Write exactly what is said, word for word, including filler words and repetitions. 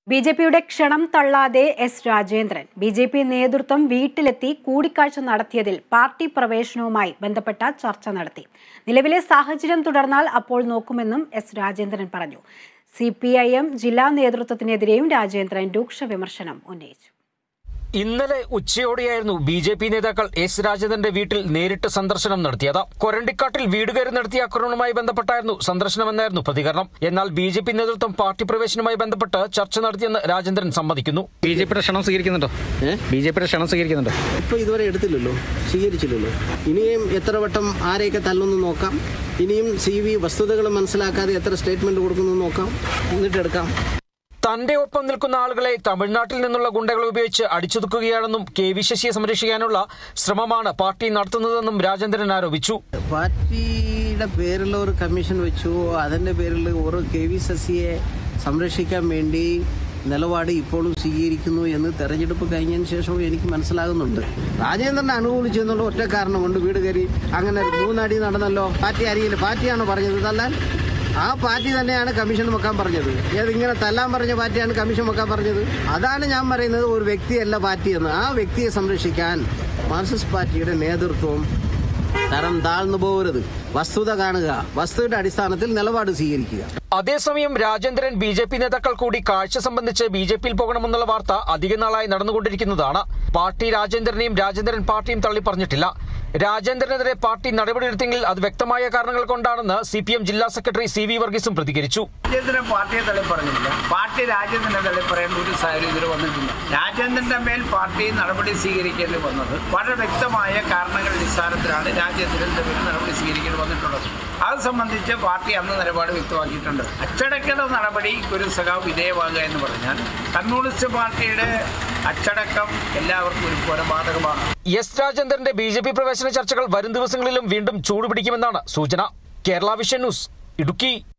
B J പിയുടെ ക്ഷണം തള്ളാതെ S Rajendran B J P നേതൃത്വം വീട്ടിലെത്തി കൂടിക്കാഴ്ച നടത്തിയതിൽ പാർട്ടി പ്രവേശനവുമായി ബന്ധപ്പെട്ട ചർച്ച നടത്തി. നിലവിലെ സാഹചര്യം തുടർന്നാൽ അപ്പോൾ നോക്കുമെന്നും എസ് രാജേന്ദ്രൻ പറഞ്ഞു. സി പി ഐ എം ജില്ലാ നേതൃത്വത്തിനെതിരെയും രാജേന്ദ്രൻ രൂക്ഷ വിമർശനം ഉന്നയിച്ചു. ഇന്നലെ ഉച്ചയോടെയായിരുന്നു ബി ജെ പി നേതാക്കൾ എസ് രാജേന്ദ്രന്റെ വീട്ടിൽ നേരിട്ട് സന്ദർശനം നടത്തിയത്. കൊരണ്ടിക്കാട്ടിൽ വീട് കയറി നടത്തിയ ആക്രമണവുമായി ബന്ധപ്പെട്ടായിരുന്നു സന്ദർശനമെന്നായിരുന്നു പ്രതികരണം. എന്നാൽ ബി ജെ പി നേതൃത്വം പാർട്ടി പ്രവേശനവുമായി ബന്ധപ്പെട്ട് ചർച്ച നടത്തിയെന്ന് രാജേന്ദ്രൻ സമ്മതിക്കുന്നു. ബി ജെ പിയുടെ ക്ഷണം സ്വീകരിക്കുന്നുണ്ടോ? ബി ജെ പിയുടെ ക്ഷണം സ്വീകരിക്കുന്നുണ്ടോ? ഇപ്പോൾ ഇതുവരെ എടുത്തില്ലല്ലോ, സ്വീകരിച്ചില്ലല്ലോ. ഇനിയും എത്ര വട്ടം ആരെയൊക്കെ തല്ലുന്നു നോക്കാം. ഇനിയും സി വി വസ്തുതകൾ മനസ്സിലാക്കാതെ എത്ര സ്റ്റേറ്റ്മെന്റ് കൊടുക്കുന്നു നോക്കാം, എന്നിട്ട് എടുക്കാം. തന്റെ ഒപ്പം നിൽക്കുന്ന ആളുകളെ തമിഴ്നാട്ടിൽ നിന്നുള്ള ഗുണ്ടകളെ ഉപയോഗിച്ച് അടിച്ചൊതുക്കുകയാണെന്നും കെ വി ശശിയെ സംരക്ഷിക്കാനുള്ള ശ്രമമാണ് പാർട്ടി നടത്തുന്നതെന്നും രാജേന്ദ്രൻ ആരോപിച്ചു. പാർട്ടിയുടെ പേരിൽ ഒരു കമ്മീഷൻ വെച്ചു, അതിന്റെ പേരിൽ ഒരു കെ വി ശശിയെ സംരക്ഷിക്കാൻ വേണ്ടി നിലപാട് ഇപ്പോഴും സ്വീകരിക്കുന്നു എന്ന് തെരഞ്ഞെടുപ്പ് കഴിഞ്ഞതിന് ശേഷവും എനിക്ക് മനസ്സിലാകുന്നുണ്ട്. രാജേന്ദ്രനെ അനുകൂലിച്ചു എന്നുള്ള ഒറ്റ കാരണം കൊണ്ട് വീട് കയറി അങ്ങനെ മൂന്നടി നടന്നല്ലോ. പാർട്ടി അറിയില്ല, പാർട്ടിയാണ് പറഞ്ഞത് തല്ലാൻ. ആ പാർട്ടി തന്നെയാണ് കമ്മീഷൻ വെക്കാൻ പറഞ്ഞത്. ഏതിങ്ങനെ തല്ലാൻ പറഞ്ഞ പാർട്ടിയാണ് കമ്മീഷൻ വെക്കാൻ പറഞ്ഞത്. അതാണ് ഞാൻ പറയുന്നത്, ഒരു വ്യക്തിയല്ല പാർട്ടിയെന്ന്. ആ വ്യക്തിയെ സംരക്ഷിക്കാൻ മാർക്സിസ്റ്റ് പാർട്ടിയുടെ നേതൃത്വം തരം താഴ്ന്നു പോകരുത്. വസ്തുത കാണുക, വസ്തുതയുടെ അടിസ്ഥാനത്തിൽ നിലപാട് സ്വീകരിക്കുക. അതേസമയം രാജേന്ദ്രൻ ബി ജെ പി നേതാക്കൾ കൂടി കാഴ്ച സംബന്ധിച്ച് ബി ജെ പിയിൽ പോകണമെന്നുള്ള വാർത്ത അധിക നാളായി നടന്നുകൊണ്ടിരിക്കുന്നതാണ്. പാർട്ടി രാജേന്ദ്രനെയും രാജേന്ദ്രൻ പാർട്ടിയും തള്ളിപ്പറഞ്ഞിട്ടില്ല. രാജേന്ദ്രനെതിരെ പാർട്ടി നടപടിയെടുത്തെങ്കിൽ അത് വ്യക്തമായ കാരണങ്ങൾ കൊണ്ടാണെന്ന് സി പി എം ജില്ലാ സെക്രട്ടറി സി വി വർഗീസും പ്രതികരിച്ചു. രാജേന്ദ്രൻ പാർട്ടിയെ തള്ളി പറഞ്ഞില്ല, പാർട്ടി രാജേന്ദ്രനെ തള്ളി പറയേണ്ട ഒരു സാഹചര്യം ഇതിൽ വന്നിട്ടില്ല. രാജേന്ദ്രന്റെ മേൽ പാർട്ടി നടപടി സ്വീകരിക്കേണ്ടി വന്നത് വളരെ വ്യക്തമായ കാരണങ്ങളുടെ അടിസ്ഥാനത്തിലാണ് രാജേന്ദ്രന്റെ മേൽ നടപടി സ്വീകരിക്കേണ്ടി വന്നിട്ടുള്ളത്. അത് സംബന്ധിച്ച് പാർട്ടി അന്ന് നിലപാട് വ്യക്തമാക്കിയിട്ടുണ്ട്. അച്ചടക്ക നടപടി ഒരു സഖാവ് വിധേയമാകുക എന്ന് പറഞ്ഞാൽ കമ്മ്യൂണിസ്റ്റ് പാർട്ടിയുടെ അച്ചടക്കം എല്ലാവർക്കും ഒരുപോലെ ബാധകമാണ്. എസ് രാജേന്ദ്രന്റെ ബി ജെ പി പ്രവേശന ചർച്ചകൾ വരും ദിവസങ്ങളിലും വീണ്ടും ചൂടുപിടിക്കുമെന്നാണ് സൂചന. Kerala vision news, Idukki.